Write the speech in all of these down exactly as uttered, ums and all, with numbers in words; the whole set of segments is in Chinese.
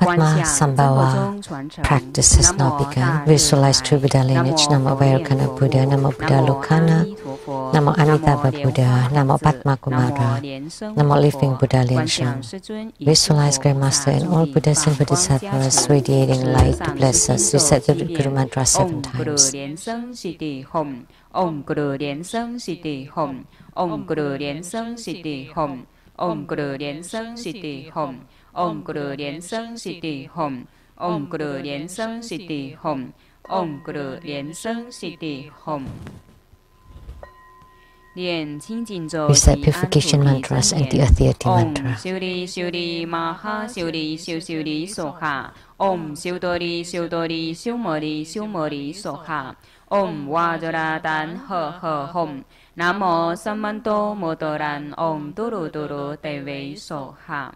Padmasambhava practice has now begun. Visualize true Buddha lineage. Namo Vairocana Buddha, Namo Buddha Lokana, Namo Amitabha Buddha, Namo Padma Kumara, Namo Living Buddha Linshu. Visualize Great Master and all Buddhas and Bodhisattvas radiating light to bless us. Recite the Guru Mantra seven times. Om Guru Liên Sân Siddhi Hom, Om Guru Liên Sân Siddhi Hom, Om Guru Liên Sân Siddhi Hom, Om Guru Liên Sân Siddhi Hom, Om Guru Liên Sân Siddhi Hom, Om Guru Liên Sân Siddhi Hom. Recite purification mantras and the Athiyati mantra. Om Siddhi Siddhi Maha Siddhi Siddhi Soha, Om Siddhi Siddhi Siddhi Siddhi Soha. Om Vajradan He He Hom, Namo Samanto Motoran Om Duru Duru Deve Soha.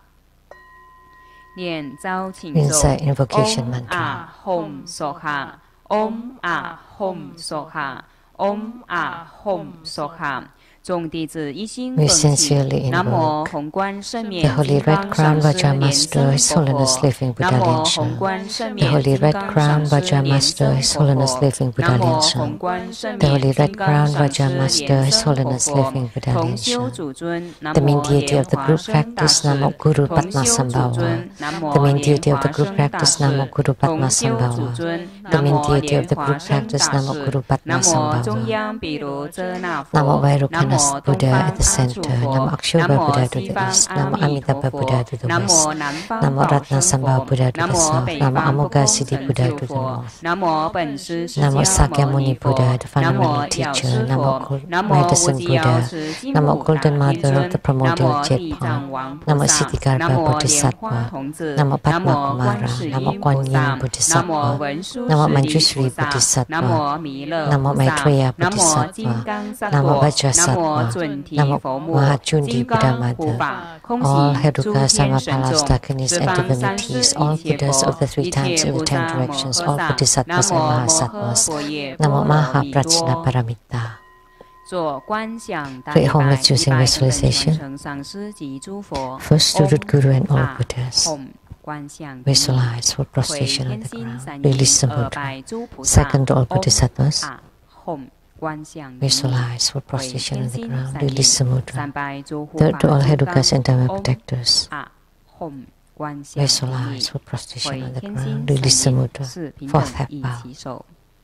Recite invocation mantra. Om A Hom Soha, Om A Hom Soha, Om A Hom Soha. We sincerely invoke the Holy Red Crown Vajra Master, His Holiness Living Buddha Linshu. The Holy Red Crown Vajra Master, His Holiness Living Buddha Linshu. The Holy Red Crown Vajra Master, His Holiness Living Buddha Linshu. The main deity of the group practice Namo Guru Padmasambhava. The main deity of the group practice Namo Guru Padmasambhava. The main deity of the group practice Namo Guru Padmasambhava. Namo Vairocana Buddha at the center, Namo Akshobha Buddha to the east, Namo Amitabha Buddha to the west, Namo Padmasambhava Buddha to the south, Namo Amoga Siddhi Buddha to the north, Namo Sakyamuni Buddha, the fundamental teacher, Namo Medicine Buddha, Namo Golden Mother of the primordial Jetpa, Namo Siddhikarma Bodhisattva, Namo Padma Kumara, Namo Kuan Yin Bodhisattva, Namo Manjushri Bodhisattva, Namo Maitreya Bodhisattva, Namo Vajrasattva, Namo Mahachundi Buddha Mother, all Herukas, Dhammapalas, Dakinis, and divinities, all Buddhas of the three times in the ten directions, all Bodhisattvas and Mahasattvas, Namo Mahaprajna Paramita. Create homeless using visualization. First to Root Guru and all Buddhas. Visualize for prostration on the ground. Release the mudra. Second, all Bodhisattvas. Visualize for prostration on the ground. Release the mudra. Third, to all Herukas and Dhamma protectors. Visualize for prostration on the ground. Release the mudra. Fourth, half bow.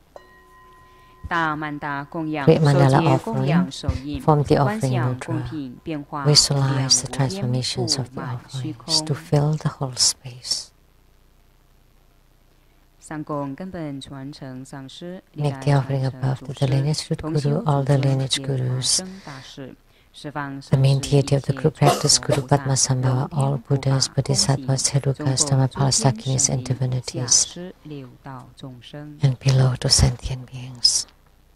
Great mandala offering. Form the offering mudra. Visualize the transformations of the offerings to fill the whole space. Make the offering above to the lineage root guru, all the lineage gurus, the main deity of the group practice Guru Padmasambhava, all Buddhas, Bodhisattvas, Herukas, Dhammapalas, Dakinis, and divinities, and below to sentient beings.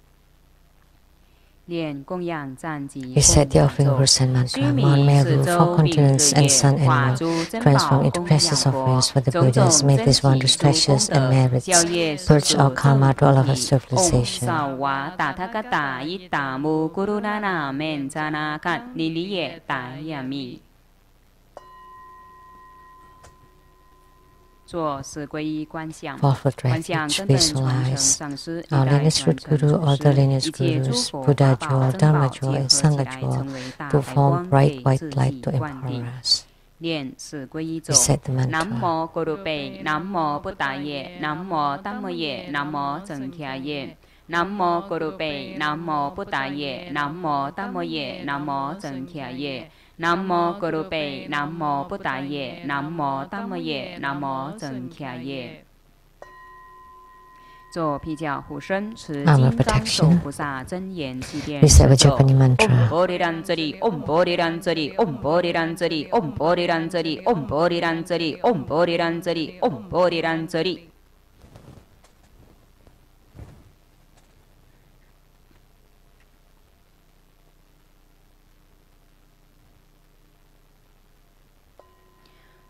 Recite the offering verse and mantra. Mount Meru, four continents and sun and moon, transform into precious offerings for the Buddhas. May these wondrous treasures and merits purge our karma to all of our civilization. Fourth refuge, visualize our lineage root guru, all the lineage gurus, Buddha jewel, Dharma jewel, and Sangha jewel to form bright white light to empower us. Recite the mantra. Namo Gurupe, Namo Buddhaye, Namo Dhammaye, Namo Sankhyaye. Namo Gurupe, Namo Buddhaye, Namo Dhammaye, Namo Sankhyaye. Namo Gurupe, Namo Buddhaye, Namo Dhammaye, Namo Sankhyaye. Armor protection. Recite Vajrapani mantra. Om Bodhiranjari, Om Bodhiranjari, Om Bodhiranjari, Om Bodhiranjari, Om Bodhiranjari, Om Bodhiranjari, Om Bodhiranjari.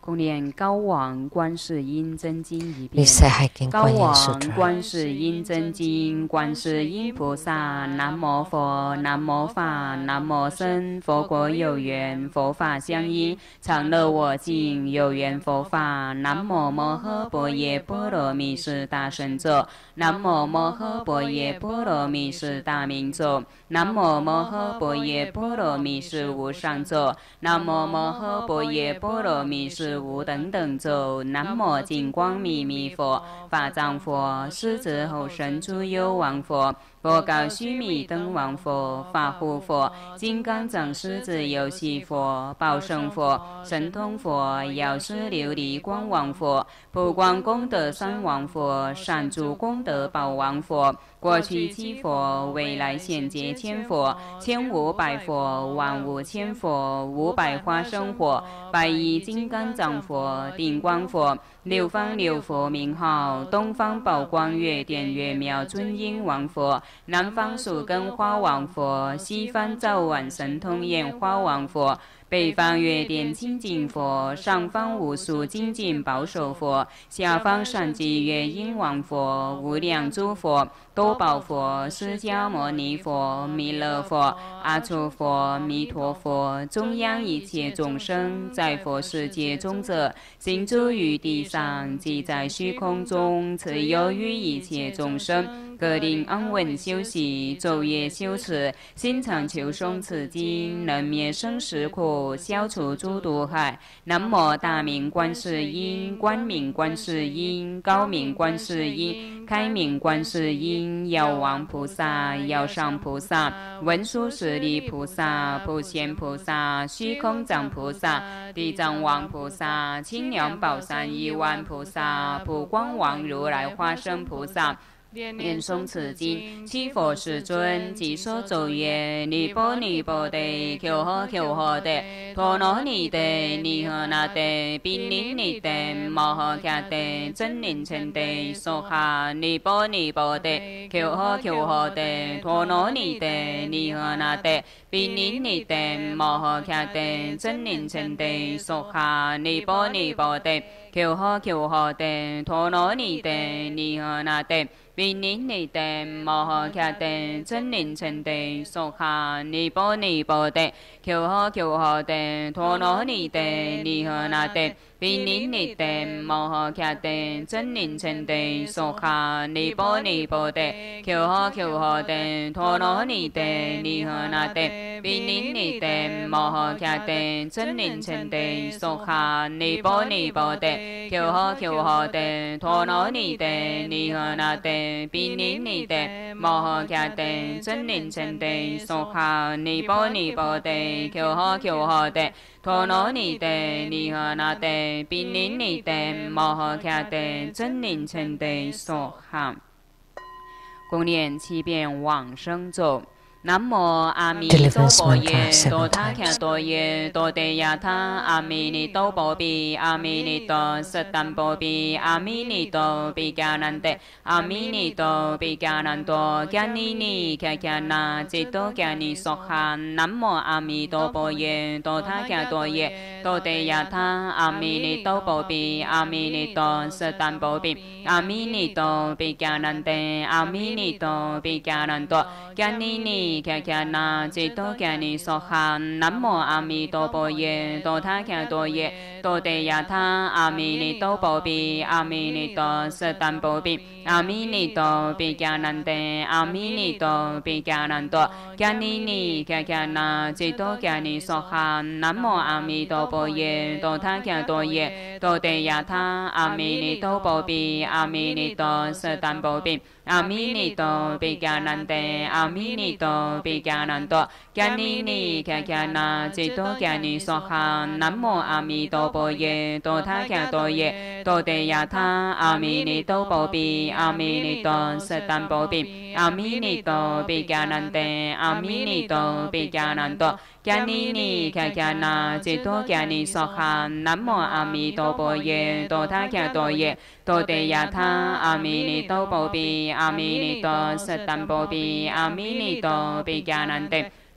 共念高王观世音真经一遍。高王观世音真经，观世音菩萨，南无佛，南无法，南无僧。佛国有缘，佛法相依，常乐我净，有缘佛法。南无摩诃般若波罗蜜是大神咒，南无摩诃般若波罗蜜是大明咒，南无摩诃般若波罗蜜是无上咒，南无摩诃般若波罗蜜是无等等咒。南无金光密密佛，法藏佛，狮子吼神诸幽王佛，佛告须弥灯王佛，法护佛，金刚藏狮子游戏佛，报胜佛，神通佛，药师琉璃光王佛，普光功德三王佛，善住功德宝王佛，过去七佛，未来现劫千佛，千无百佛，万无千佛，五百花生佛，百亿金刚藏佛，顶光佛，六方六佛名号，东方宝光月殿月妙尊音王佛，南方树根花王佛，西方照晚神通焰花王佛，北方月殿清净佛，上方无数精进保守佛，下方善济月音王佛，无量诸佛，多宝佛，释迦牟尼佛，弥勒佛，阿处佛，弥陀佛，中央一切众生，在佛世界中者，行诸于地上，即在虚空中，持有于一切众生，各令安稳休息，昼夜修持，心常求诵此经，能灭生死苦，消除诸毒害。南无大明观世音，光明观世音，高明观世音，开明观世音，药王菩萨，药上菩萨，文殊师利菩萨，普贤菩萨，虚空藏菩萨，地藏王菩萨，清凉宝山一万菩萨，普光王如来化身菩萨，念诵此经，七佛世尊即说咒曰：尼波尼波地，求呵求呵地，陀罗尼地，尼诃那地，毗尼尼地，摩诃迦地，真灵称地，娑哈。尼波尼波地，求呵求呵地，陀罗尼地，尼诃那地，毗尼尼地，摩诃迦地，真灵称地，娑哈。尼波尼波地，求呵求呵地，陀罗尼地，尼诃那地，毗尼尼地，摩诃迦地，真灵称地，娑哈。尼波尼波地，求呵求呵地，陀罗尼地，尼诃那地，毗尼尼地，摩诃迦地，真灵称地，娑哈。尼波尼波地，求呵求呵地，陀罗尼地，尼诃那地，毗尼尼地，摩诃迦地，真灵称地，娑哈。尼波尼波地，求呵求呵地，陀罗尼地，尼诃那地，毗尼尼地，摩诃迦地，真灵称地，娑哈。尼波尼波地，求呵求呵地，陀罗尼地，尼诃那地，毗尼尼地，摩诃迦地，真灵称地，娑哈。共念七遍往生咒。南无阿弥陀佛耶，多他伽多耶，多地亚他，阿弥尼多波比，阿弥尼多瑟旦波比，阿弥尼多比迦南得，阿弥尼多比迦南多，迦尼尼迦迦那，จิตโต迦尼娑哈。南无阿弥陀佛耶，多他伽多耶，多地亚他，阿弥尼多波比，阿弥尼多瑟旦波比，阿弥尼多比迦南得，阿弥尼多比迦南多，迦尼尼迦迦那，จิตโต迦尼娑哈。南无阿弥陀佛耶，多他伽多耶，多地亚他，阿弥尼多波比，阿弥尼多瑟旦波比，阿弥尼多比迦南得，阿弥尼多比迦南多，迦尼尼迦迦那，จิตโต迦尼娑哈。南无阿弥陀佛耶，多他伽多耶，多地亚他，阿弥尼多波比，阿弥尼多瑟旦波比，阿弥尼多比迦南得，阿弥尼多比迦南多，迦尼尼迦迦那，จิตโต迦尼娑哈。南无阿弥陀佛耶，多他伽多耶，多地亚他，阿弥尼多波比，阿弥尼多瑟旦波比，阿弥尼多比迦南得，阿弥尼多比迦南多，迦尼尼迦迦那，จิตโต迦尼娑哈。南无阿弥陀佛耶，多他伽多耶，多地亚他，阿弥尼多波比，阿弥尼多瑟旦波比，阿弥尼多比迦南得，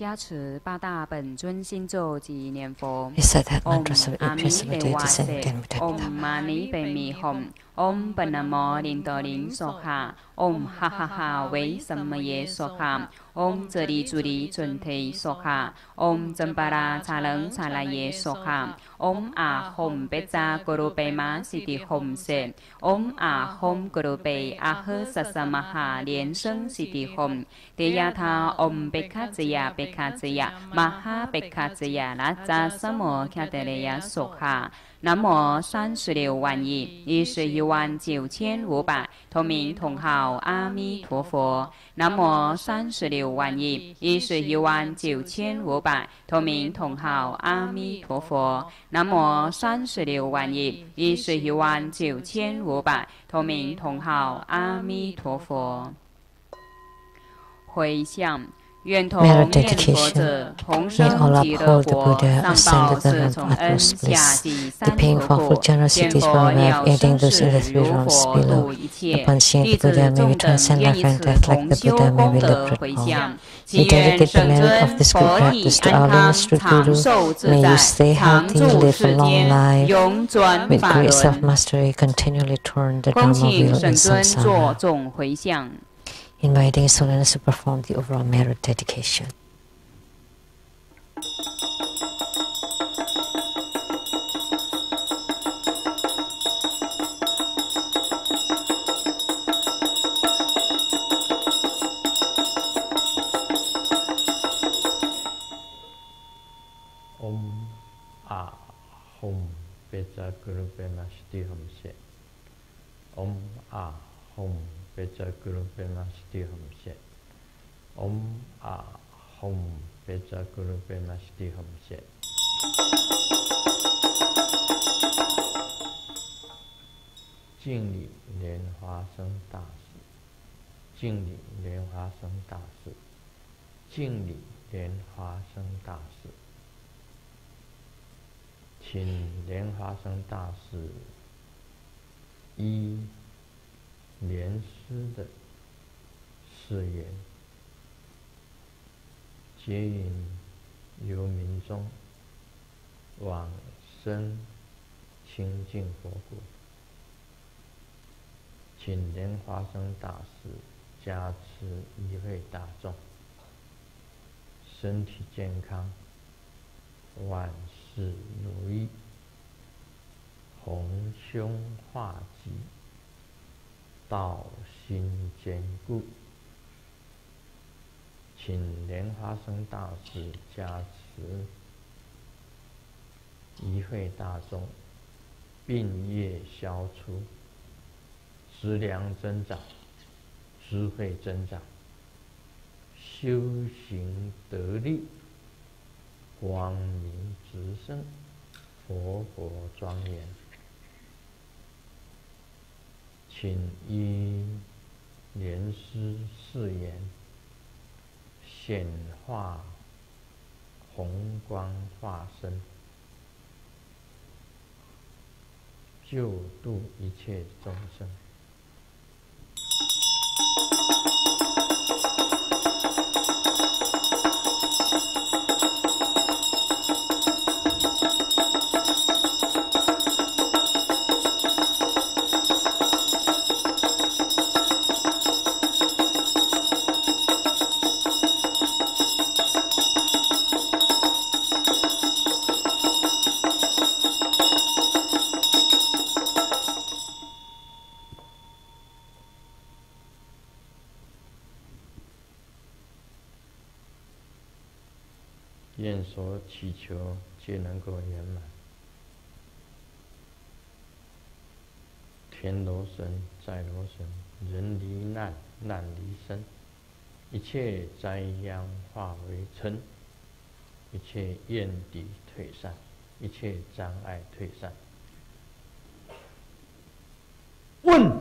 加持八大本尊心咒及念佛。 We said that 唵 mantra so 阿 it 弥 facilitates 勒瓦 the 瑟 same again with 唵 that. 玛尼贝米吽唵本南无林多林娑哈唵哈哈哈为什么耶娑哈唵这里主里准提娑哈唵真巴拉查楞查拉耶娑哈唵阿吽贝扎咕噜贝玛悉地吽瑟唵阿吽咕噜贝阿呵萨萨玛哈莲生悉地吽地亚他唵贝卡兹亚贝卡兹亚玛哈贝卡兹亚拉扎萨摩卡德雷亚娑哈南无三十六万亿一十一万九千五百同名同号阿弥陀佛。南无三十六万亿一十一万九千五百同名同号阿弥陀佛。南无三十六万亿一十一万九千五百同名同号阿弥陀佛。回向。愿同念佛者同生极乐国，上报四重恩，下济三途苦，见佛了生死如佛度一切，弟子众等愿以此同修功德回向，祈愿圣尊佛以安康长寿自在，常住世间，永转法轮。恭请圣尊作众回向。 Inviting His Holiness to perform the overall merit dedication. Om A Hum Beja Guru Bema Shti Hum Se. Om A Hum Beja Guru Bema Shti Hum Se. Om A Hum Beja Guru Bema Shti Hum Se. 敬礼莲花生大士，敬礼莲花生大士，敬礼莲花生大士。请莲花生大士依莲师的誓言，接引游民中往生清净佛国。请莲花生大士加持一会大众，身体健康，万事如意，宏凶化吉，道心坚固。请莲花生大士加持一会大众，病业消除，资粮增长，智慧增长，修行得力，光明直升，佛国庄严。请依莲师誓言，显化红光化身，救度一切众生。愿所祈求皆能够圆满。天罗神，在罗神，人离难，难离身，一切灾殃化为尘，一切怨敌退散，一切障碍退散。问。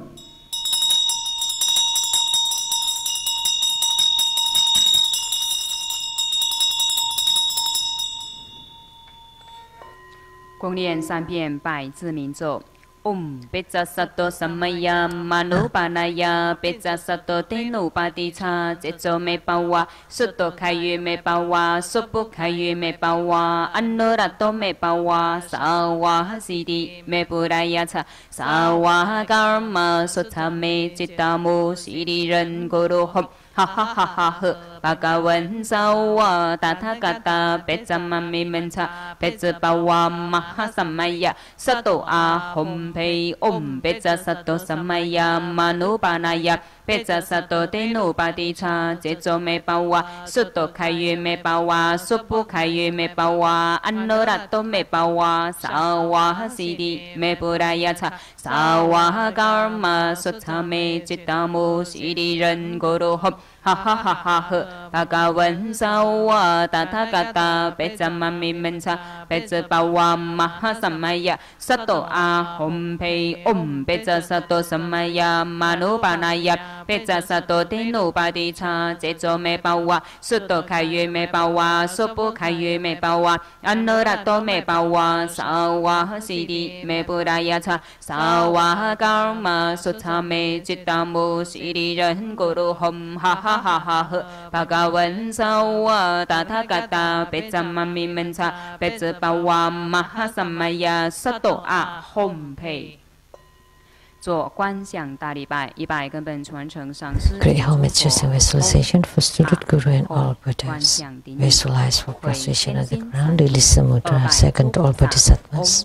共念三遍百字明咒。 Om Pizza Sato Samaya Manupanaya Pizza Sato Tenupati Cha Zetso Me Pawa Sutto Kayu Me Pawa Supu Kayu Me Pawa Anurato Me Pawa Sawa Sidi Me Puraya Cha Sawa Karma Sutta Me Chitamu Sidi Ren Guru Hom Ha ha ha ha ha Bhagavan Sawa Tathagata Pecamami Mencha Pecapawa Mahasamaya Sato Ahom Pei Om Peca Sato Samaya Manupanaya Peca Sato Tenupati Cha Zetso Me Pawa Sutto Kayu Me Pawa Supu Kayu Me Pawa Anurato Me Pawa Sawa Sidi Me Puraya Cha Sawa Karma Sutta Me Chitamu Sidi Ren Guru Hom Ha ha ha ha ha Bhagavan Sawa Tathagata Pecamami Mencha Pecapawa Mahasamaya Sato Ahom Pei Om Peca Sato Samaya Manupanaya Peca Sato Tenupati Cha Zetso Me Pawa Sutto Kayu Me Pawa Supu Kayu Me Pawa Anurato Me Pawa Sawa Sidi Me Puraya Cha Sawa Karma Sutta Me Chitamu Sidi Ren Guru Hom Ha ha ha ha ha Bhagavan Sawa Tathagata Pecamami Mencha Pecapawa Mahasamaya Sato Ahom Pei 做观想大礼拜，一拜根本传承上师。Great homages and visualization for student guru and all Buddhas. Visualize for prostration at the ground. Release the mudra. Second, all Bodhisattvas.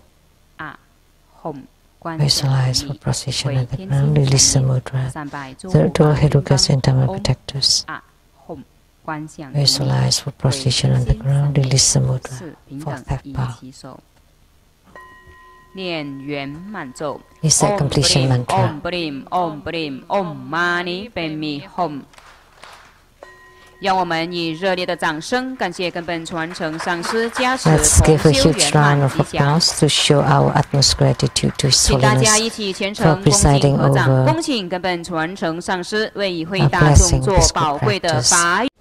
Visualize for prostration at the ground. Release the mudra. Third, all Herukas and Dhamma protectors. Visualize for prostration on the ground. Release the mudra. Fourth, half bow. 念圆满咒 Is the completion mantra. Om Brim Om Brim Om Mani Padme Hum 让我们以热烈的掌声感谢根本传承上师加持同修圆满吉祥。 to show our utmost gratitude to His 请大家一起虔诚恭敬合掌，恭请根本传承上师为与会大众做宝贵的法语。